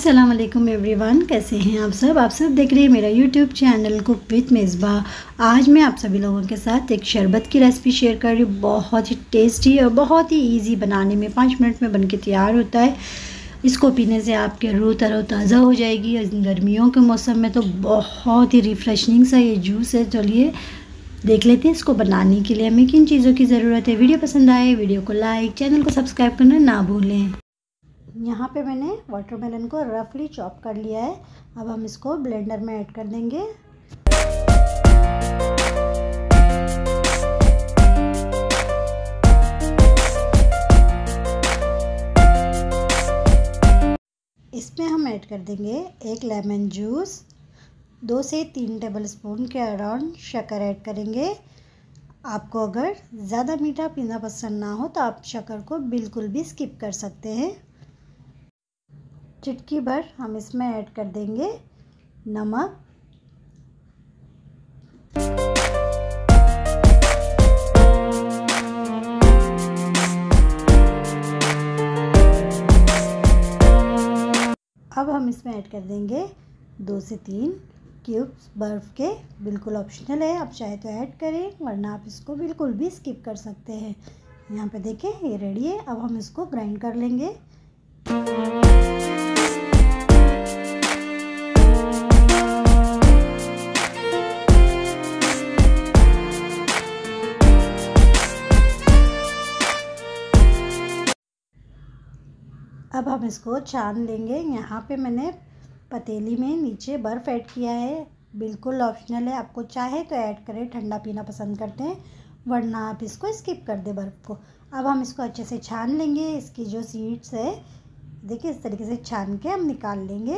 अस्सलाम वालेकुम एवरीवन, कैसे हैं आप सब देख रहे हैं मेरा YouTube channel cook with Misbah. आज मैं आप सभी लोगों के साथ एक शरबत की रेसिपी शेयर कर रही हूँ। बहुत ही टेस्टी और बहुत ही इजी बनाने में 5 मिनट में बनके तैयार होता है। इसको पीने से आपके रूह तरोताज़ा हो जाएगी। गर्मियों के मौसम में तो बहुत ही रिफ्रेशनिंग सा ये जूस है। चलिए देख लेते हैं इसको बनाने के लिए हमें किन चीज़ों की ज़रूरत है। वीडियो पसंद आए वीडियो को लाइक, चैनल को सब्सक्राइब करना ना भूलें। यहाँ पे मैंने वाटरमेलन को रफली चॉप कर लिया है। अब हम इसको ब्लेंडर में ऐड कर देंगे। इसमें हम ऐड कर देंगे 1 लेमन जूस, 2 से 3 टेबलस्पून के अराउंड शक्कर ऐड करेंगे। आपको अगर ज़्यादा मीठा पीना पसंद ना हो तो आप शक्कर को बिल्कुल भी स्किप कर सकते हैं। चुटकी भर हम इसमें ऐड कर देंगे नमक। अब हम इसमें ऐड कर देंगे 2 से 3 क्यूब्स बर्फ़ के। बिल्कुल ऑप्शनल है, आप चाहे तो ऐड करें वरना आप इसको बिल्कुल भी स्किप कर सकते हैं। यहाँ पे देखें ये रेडी है। अब हम इसको ग्राइंड कर लेंगे। अब हम इसको छान लेंगे। यहाँ पे मैंने पतीली में नीचे बर्फ़ ऐड किया है। बिल्कुल ऑप्शनल है, आपको चाहे तो ऐड करें, ठंडा पीना पसंद करते हैं वरना आप इसको स्किप कर दें बर्फ़ को। अब हम इसको अच्छे से छान लेंगे। इसकी जो सीड्स है देखिए इस तरीके से छान के हम निकाल लेंगे।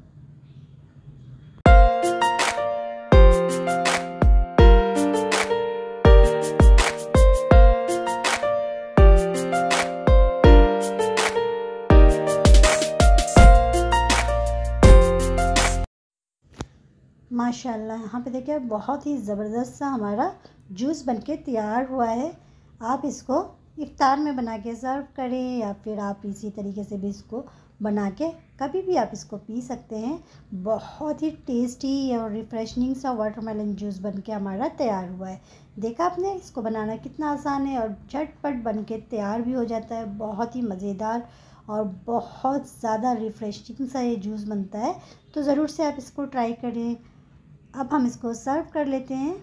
माशाल्लाह यहाँ पे देखिए बहुत ही ज़बरदस्त सा हमारा जूस बनके तैयार हुआ है। आप इसको इफ्तार में बना के सर्व करें या फिर आप इसी तरीके से भी इसको बना के कभी भी आप इसको पी सकते हैं। बहुत ही टेस्टी और रिफ्रेशनिंग सा वाटरमेलन जूस बनके हमारा तैयार हुआ है। देखा आपने, इसको बनाना कितना आसान है और झटपट बनके तैयार भी हो जाता है। बहुत ही मज़ेदार और बहुत ज़्यादा रिफ्रेशिंग सा ये जूस बनता है, तो ज़रूर से आप इसको ट्राई करें। अब हम इसको सर्व कर लेते हैं।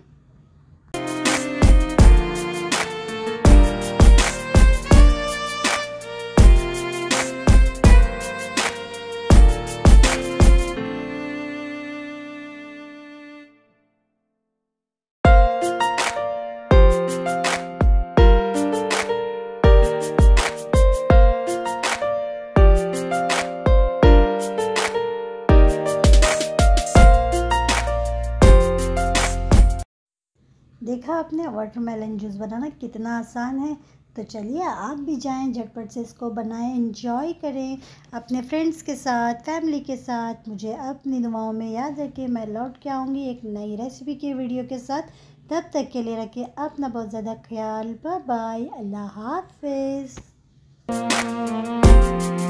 देखा आपने वाटरमेलन जूस बनाना कितना आसान है। तो चलिए आप भी जाएं, झटपट से इसको बनाएं, एंजॉय करें अपने फ्रेंड्स के साथ, फैमिली के साथ। मुझे अपनी दुआओं में याद रखें। मैं लौट के आऊँगी एक नई रेसिपी की वीडियो के साथ। तब तक के लिए रखें अपना बहुत ज़्यादा ख्याल। बाय बाय, अल्लाह हाफिज़।